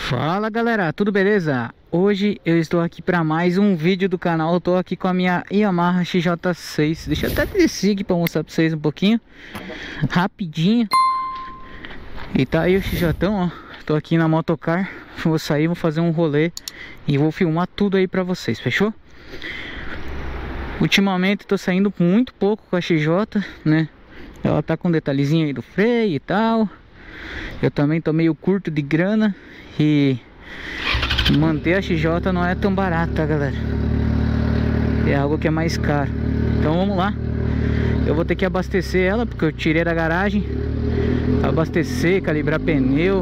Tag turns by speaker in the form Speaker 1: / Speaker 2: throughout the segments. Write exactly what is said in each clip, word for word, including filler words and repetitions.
Speaker 1: Fala galera, tudo beleza? Hoje eu estou aqui para mais um vídeo do canal. Eu tô aqui com a minha Yamaha X J seis. Deixa eu até descer aqui para mostrar para vocês um pouquinho rapidinho. E tá aí o X J, ó. Tô aqui na motocar. Vou sair, vou fazer um rolê e vou filmar tudo aí para vocês, fechou? Ultimamente tô saindo muito pouco com a X J, né? Ela tá com um detalhezinho aí do freio e tal. Eu também tô meio curto de grana e manter a X J não é tão barato, tá, galera? É algo que é mais caro. Então vamos lá. Eu vou ter que abastecer ela porque eu tirei da garagem. Abastecer, calibrar pneu.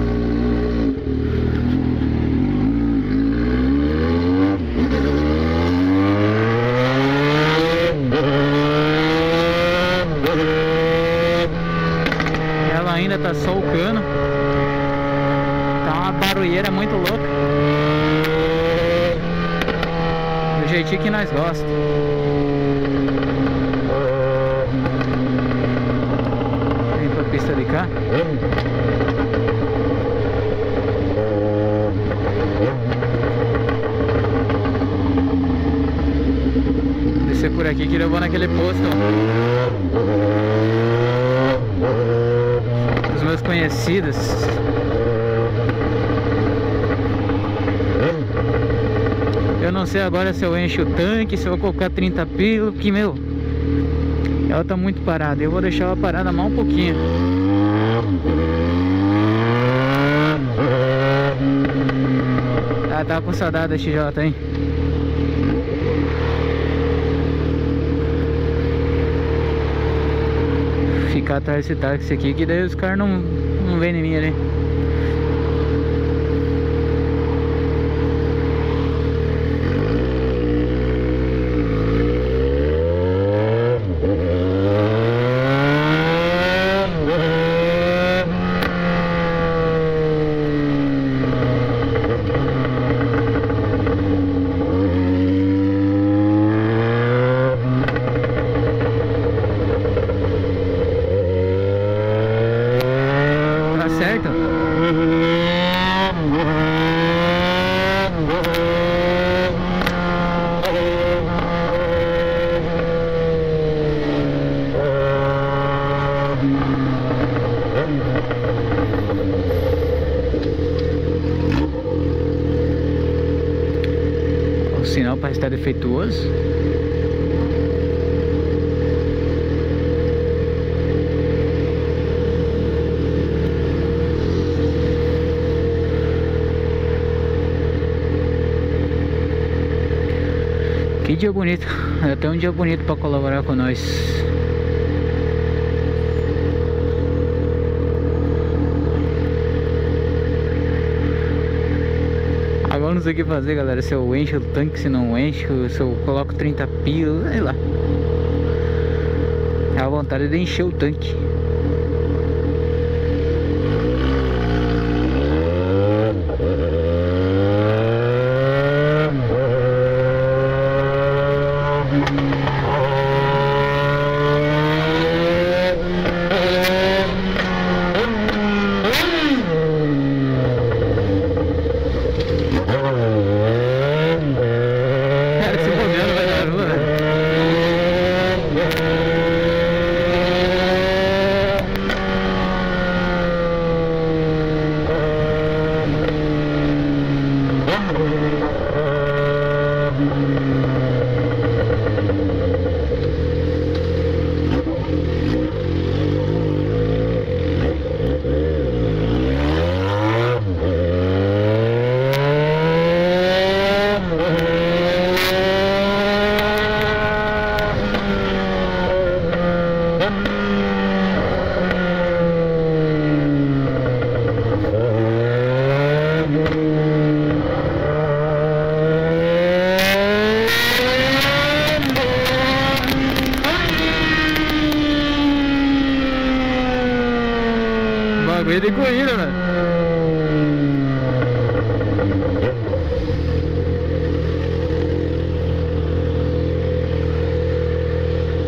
Speaker 1: Ela ainda tá só o cano. Tá uma barulheira muito louca. Do jeitinho que nós gostamos. Vem pra pista de cá. Descer por aqui que eu vou naquele posto dos meus conhecidos. Eu não sei agora se eu encho o tanque, se eu vou colocar trinta pila, que meu, ela tá muito parada. Eu vou deixar ela parada mais um pouquinho. Ah, tava com saudade da X J, hein? Ficar atrás desse táxi aqui, que daí os caras não, não vêm em mim ali. O sinal parece estar defeituoso. Que dia bonito. É até um dia bonito para colaborar com nós. Agora não sei o que fazer, galera. Se eu encho o tanque, se não encho, se eu coloco trinta pila, sei lá. É a vontade de encher o tanque. Bagulho de corrida, velho.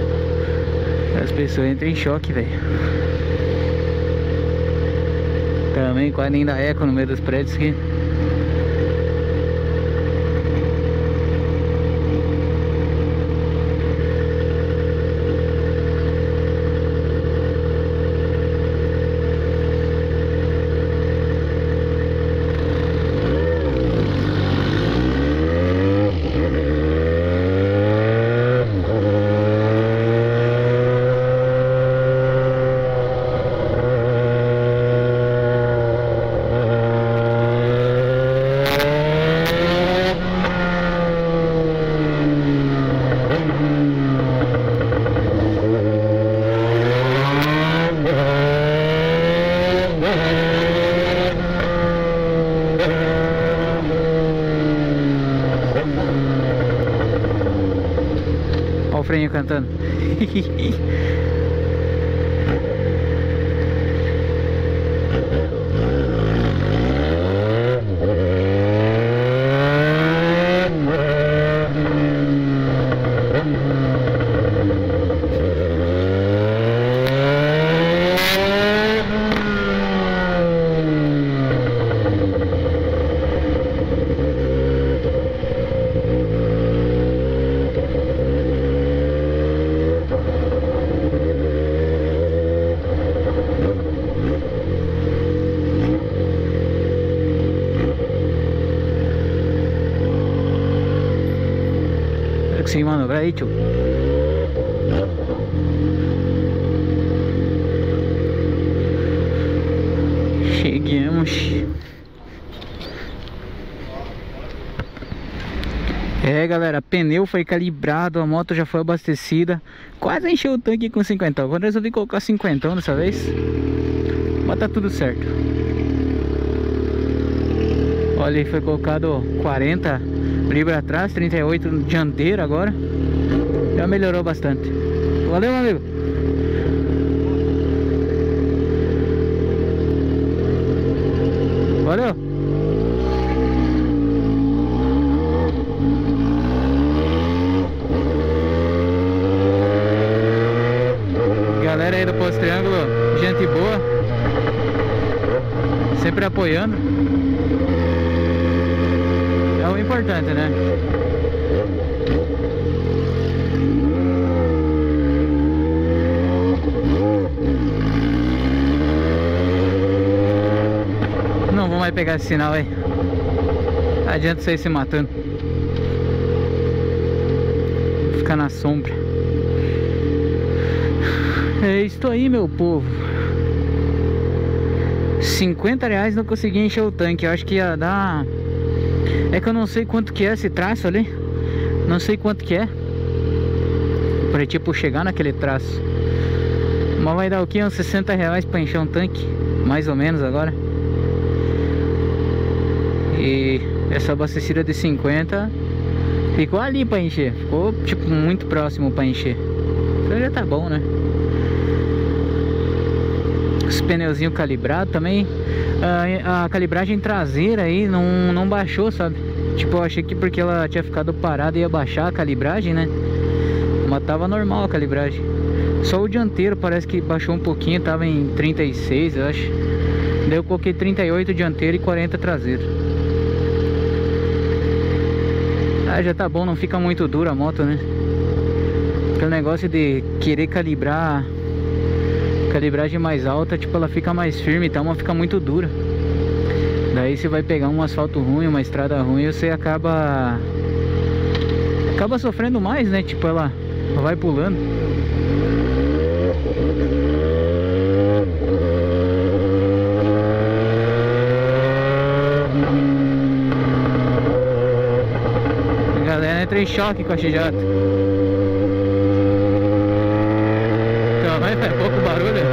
Speaker 1: As pessoas entram em choque, velho. Também quase nem dá eco no meio dos prédios aqui. Olha o freio cantando. Sim, mano, olha aí, tio. Chegamos. É, galera, pneu foi calibrado, a moto já foi abastecida. Quase encheu o tanque com cinquenta. Quando eu resolvi colocar cinquenta dessa vez, mas tá tudo certo. Olha aí, foi colocado quarenta libras atrás, trinta e oito dianteiro agora. Já melhorou bastante. Valeu, meu amigo. Valeu. Galera aí do Posto Triângulo, gente boa, sempre apoiando. É o importante, né? Não vou mais pegar esse sinal aí. Não adianta você ir se matando. Ficar na sombra. É isso aí, meu povo. cinquenta reais não consegui encher o tanque. Eu acho que ia dar... É que eu não sei quanto que é esse traço ali. Não sei quanto que é pra tipo chegar naquele traço. Mas vai dar o que? Uns sessenta reais pra encher um tanque. Mais ou menos agora. E essa abastecida de cinquenta ficou ali pra encher. Ficou tipo muito próximo pra encher. Então já tá bom, né? Os pneuzinhos calibrados também. A, a calibragem traseira aí não, não baixou, sabe? Tipo, eu achei que porque ela tinha ficado parada ia baixar a calibragem, né? Mas tava normal a calibragem. Só o dianteiro parece que baixou um pouquinho. Tava em trinta e seis, eu acho. Daí eu coloquei trinta e oito dianteiro e quarenta traseiro. Ah, já tá bom, não fica muito dura a moto, né? Aquele negócio de querer calibrar calibragem mais alta, tipo, ela fica mais firme e tal, mas fica muito dura. Daí você vai pegar um asfalto ruim, uma estrada ruim, você acaba acaba sofrendo mais, né? Tipo, ela vai pulando. A galera entra em choque com a X J. Então, mas faz pouco barulho.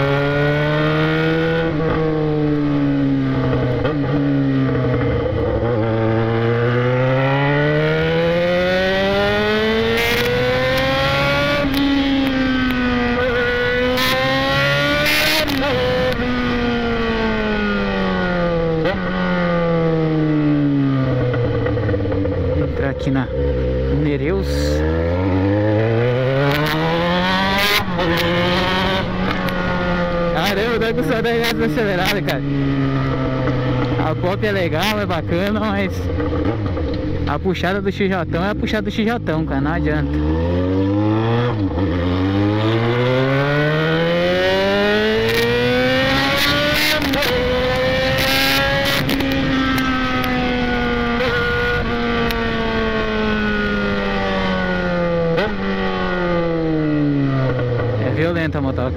Speaker 1: Aqui na Nereus. Ah, Valeu, dá com só dez reais acelerada, cara. A pop é legal, é bacana, mas a puxada do X J é a puxada do X J, cara, não adianta. É violenta a motoca.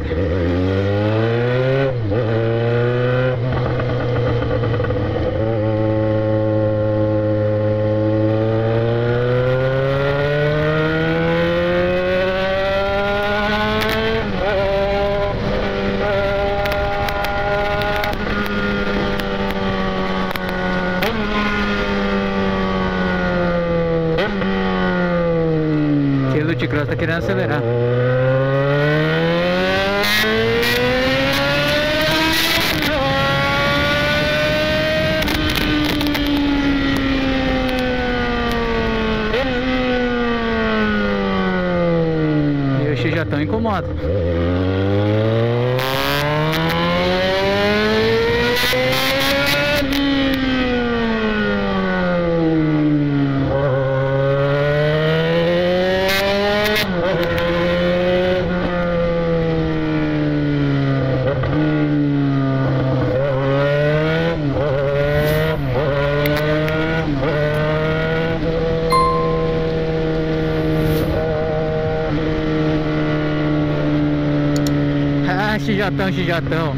Speaker 1: Aquele do T-Cross tá querendo acelerar. E o X já tão incomoda. Ah, xijatão, xijatão.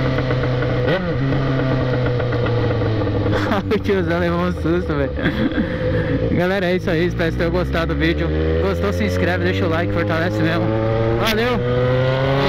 Speaker 1: O tiozão levou um susto, velho. Galera, é isso aí. Espero que tenham gostado do vídeo. Gostou, se inscreve, deixa o like, fortalece mesmo. Valeu!